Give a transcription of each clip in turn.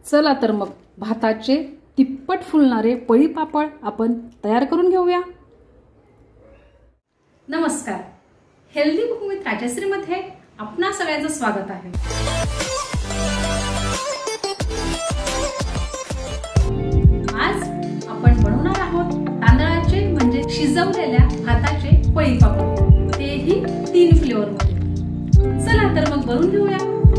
चला तर मग भाताचे तिप्पट फुलणारे पळी पापड आपण तयार करून घेऊया। नमस्कार, हेल्दी कुकिंग विथ राजश्री मध्ये आपणा सगळ्यांचं स्वागत आहे। आज आपण बनवणार आहोत तांदळाचे म्हणजे शिजवलेल्या भाताचे पळी पापड, तेही 3 फ्लेवर मध्ये। चला तर मग बनवून घेऊया।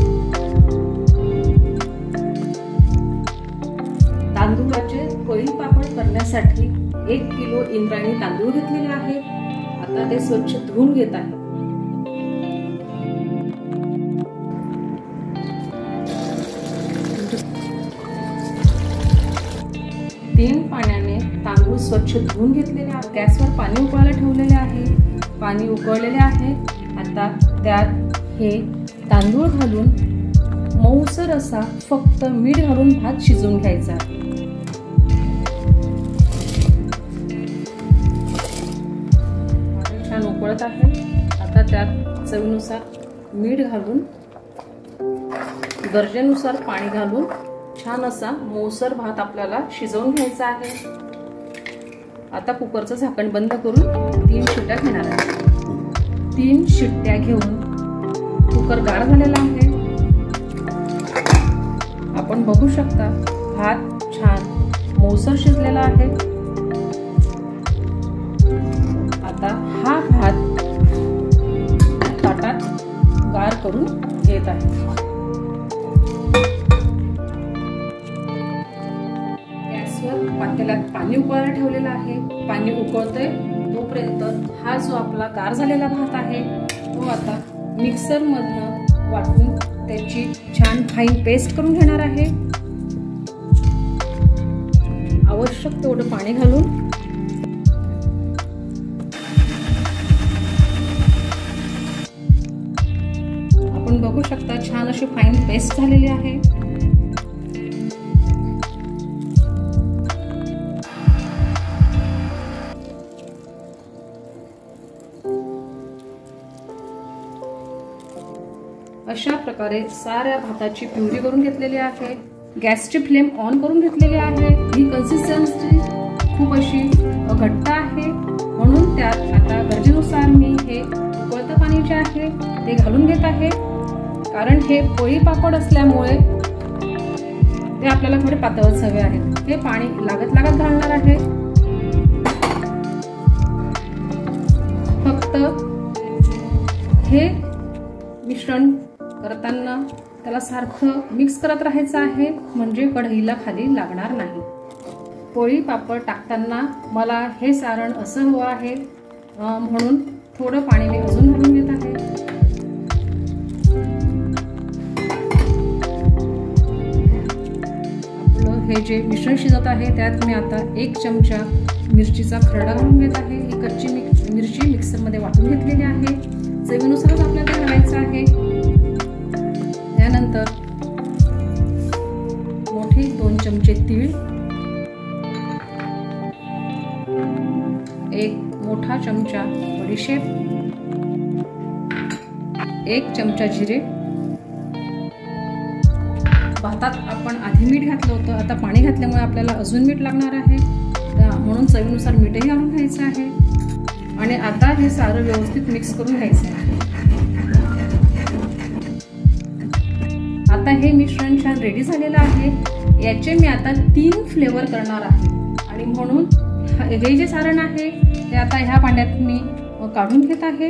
तांदूळाचे पळी पापड करण्यासाठी 1 किलो इंद्रायणी तांदूळ घेतलेले आहे। आता ते स्वच्छ धुवून घेत आहे। तीन पाण्याने तांदूळ स्वच्छ धुवून घेतलेले आहे। गॅसवर पाणी उकळायला ठेवलेले आहे। पाणी उकळलेले आहे। आता त्यात हे तांदूळ घालून मऊसर असा फक्त मीठ घालून भात शिजवून घ्यायचा आहे। छान उकळत आहे। आता त्यात चवीनुसार मीठ घालून गरजेनुसार पाणी घालून छान असा मऊसर भात आपल्याला शिजवून घ्यायचा आहे। आता कुकरचं झाकण बंद करून 3 शिट्ट्या घेणार आहे। 3 शिट्ट्या घेऊन कुकर गार झालेला आहे। आपण बघू शकता भात छान मऊसर शिजलेला आहे। आता हा भात ताटात गार करून घेत आहे। गॅसवर पातेल्यात पाणी उकळायला ठेवलेलं आहे। पाणी उकळतंय तोपर्यंत हा जो आपला गार झालेला भात आहे तो आता मिक्सर मधनं वाटून त्याची छान फाईन पेस्ट करून घेणार आहे। आवश्यक तेवढं पाणी घालून आपण बघू शकता छान अशी फाईन पेस्ट झालेली आहे। अशा प्रकारे साऱ्या भाताची प्युरी करून घेतलेली आहे। गॅसची फ्लेम ऑन करून घेतलेली आहे। ही कन्सिस्टन्सी खूप अशी घट्ट आहे, म्हणून त्यात आता गरजेनुसार मी हे उकळतं पाणी जे आहे ते घालून घेत आहे। कारण हे पोळी पापड असल्यामुळे ते आपल्याला थोडे पातळच हवे आहेत। हे पाणी लागत लागत घालणार आहे। फक्त हे मिश्रण करताना त्याला सारखं मिक्स करत राहायचं आहे, म्हणजे कढईला खाली लागणार नाही। पोळी पापड टाकताना मला हे सारण असं हवं आहे, म्हणून थोडं पाणी मी अजून घालून घेत आहे। आपलं हे जे मिश्रण शिजत आहे त्यात मी आता 1 चमचा मिरचीचा खरडा घालून घेत आहे। ही कच्ची मिरची मिक्सरमध्ये वाटून घेतलेली आहे। चवीनुसारच आपल्याला घालायचं आहे। त्यानंतर मोठे 2 चमचे तीळ, 1 मोठा चमचा बडीशेप, 1 चमचा जिरे। भातात आपण आधी मीठ घातलं होतं, आता पाणी घातल्यामुळे आपल्याला अजून मीठ लागणार आहे, म्हणून चवीनुसार मीठही घालून घ्यायचं आहे। आणि आता हे सारं व्यवस्थित मिक्स करून घ्यायचं आहे। आता हे मिश्रण छान रेडी झालेलं आहे। याचे मी आता 3 फ्लेवर करणार आहे, आणि म्हणून हे जे सारण आहे ते आता ह्या भांड्यात मी काढून घेत आहे।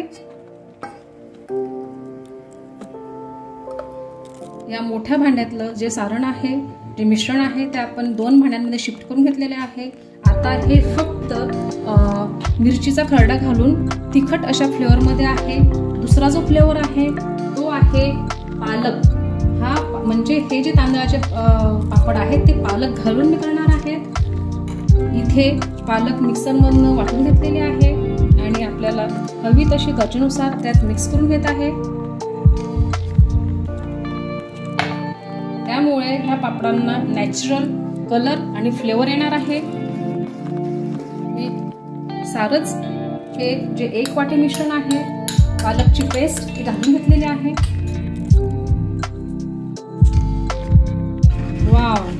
या मोठ्या भांड्यातलं जे सारण आहे, जे मिश्रण आहे ते आपण 2 भांड्यांमध्ये शिफ्ट करून घेतलेले आहे। आता हे फक्त मिरचीचा खरडा घालून तिखट अशा फ्लेवर मध्ये आहे। दुसरा जो फ्लेवर आहे तो आहे पालक। हा म्हणजे हे जे तांदळाचे पापड आहेत ते पालक घालून मी करणार आहे। इथे पालक मिक्सर मधून वाटून घेतलेली आहे आणि आपल्याला हवी तशी गरजेनुसार त्यात मिक्स करून घेत आहे। त्यामुळे ह्या पापडांना नॅचरल कलर आणि फ्लेवर येणार आहे। मी सारच हे जे 1 वाटी मिश्रण आहे पालकची पेस्ट ही घालून घेतलेली आहे। वाव,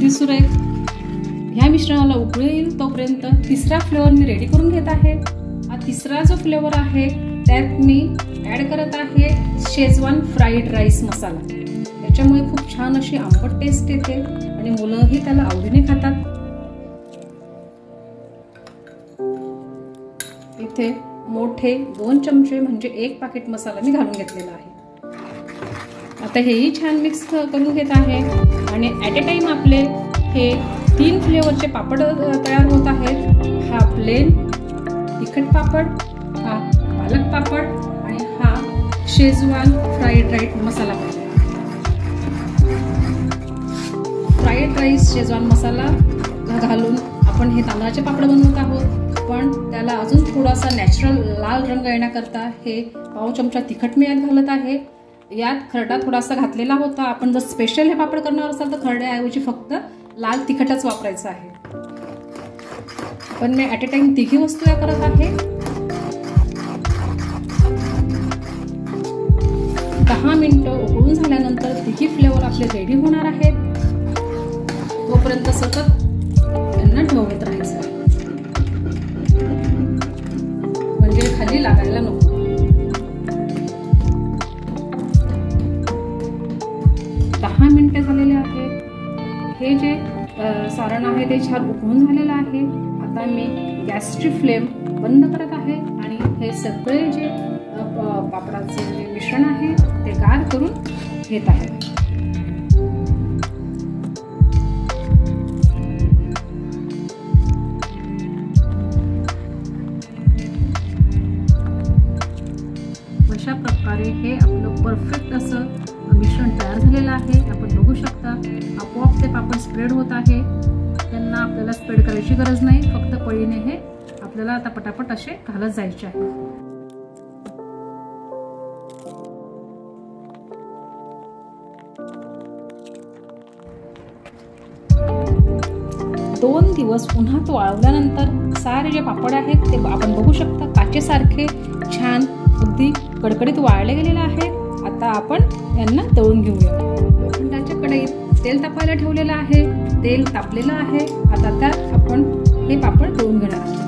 सुरेख. ह्या मिश्रणाला उकळी येईल तोपर्यंत तिसरा फ्लेवर मी रेडी करून घेत आहे. हा तिसरा जो फ्लेवर आहे त्यात मी ॲड करत आहे शेजवान फ्राईड राईस मसाला. त्याच्यामुळे खूप छान अशी आंबट टेस्ट येते आणि मुलंही त्याला आवडीने खातात. इथे मोठे 2 चमचे म्हणजे 1 पाकिट मसाला मी घालून घेतलेला आहे. आता हेही छान मिक्स करून घेत आहे आणि ॲट ए टाइम आपले हे 3 फ्लेवरचे पापड तयार होत आहेत. हा प्लेन तिखट पापड, हा पालक पापड आणि हा Schezwan fried rice masala papad. Fried rice Schezwan masala घालून आपण हे तांदळाचे पापड बनवत आहोत, पण त्याला अजून थोडासा नॅचरल लाल रंग येण्याकरता हे पाव चमचा तिखट मी यात घालत आहे. यात खरडा थोडासा घातलेला होता. आपण जर स्पेशल हे पापड करणार असाल तर खरड्याऐवजी फक्त लाल तिखटच वापरायचं आहे. पण मी ॲट ए टाइम तिघी वस्तू या करत आहे. 10 मिनिटं उकळून झाल्यानंतर तिघी फ्लेवर आपले रेडी होणार आहेत. तोपर्यंत सतत यांना ढवळत राहायचं म्हणजे खाली लागायला नको. 10 मिनिटे झालेले आहे. हे जे सारण आहे ते छान उकळून झालेलं आहे. आता मी गॅसची फ्लेम बंद करत आहे आणि हे सगळे जे पापडाचे जे मिश्रण आहे ते गार करून घेत आहे. अशा प्रकारे हे आपलं परफेक्ट असं मिश्रण तयार झालेलं आहे. आपण बघू शकता आपोआप ते पापड स्प्रेड होत आहे. त्यांना आपल्याला स्प्रेड करायची गरज नाही, फक्त पळीने हे आपल्याला आता पटापट असे घालत जायचे आहे. दोन दिवस उन्हात वाळवल्यानंतर सारे जे पापड आहेत ते आपण बघू शकता काचेसारखे छान अगदी कडकडीत वाळले गेलेले आहेत. आता आपण यांना तळून घेऊया. लोखंडाच्या कढईत तेल तापायला ठेवलेलं आहे. तेल तापलेलं आहे. आता त्यात आपण हे पापड तळून घेणार आहोत.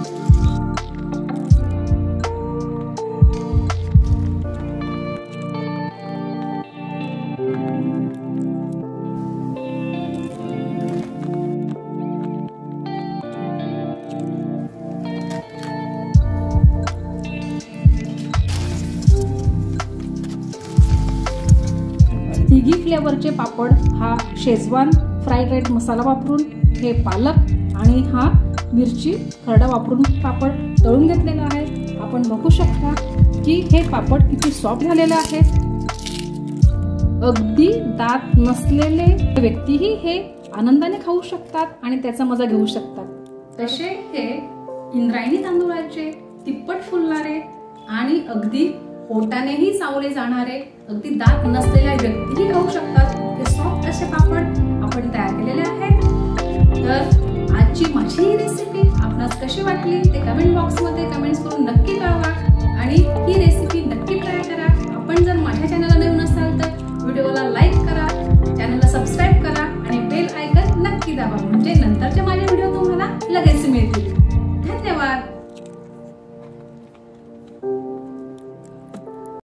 तिघी फ्लेवरचे पापड हा शेजवान फ्राईड राईस मसाला वापरून, हे पालक आणि हा मिरची खरडा वापरून पापड तळून घेतलेला आहे. आपण बघू शकता की हे पापड किती सॉफ्ट झालेले आहेत. अगदी दात नसलेले व्यक्तीही हे आनंदाने खाऊ शकतात आणि त्याचा मजा घेऊ शकतात. तसे हे इंद्रायणी तांदूळाचे तिप्पट फुलणारे आणि अगदी पोटानेही चावले जाणारे अगदी दात नसलेल्या व्यक्तीही खाऊ शकतात हे सॉफ्ट असे पापड आपण तयार केलेले आहेत. तर आजची माझी ही रेसिपी आपणास कशी वाटली ते कमेंट बॉक्समध्ये कमेंट्स करून नक्की कळवा आणि ही रेसिपी नक्की ट्राय करा.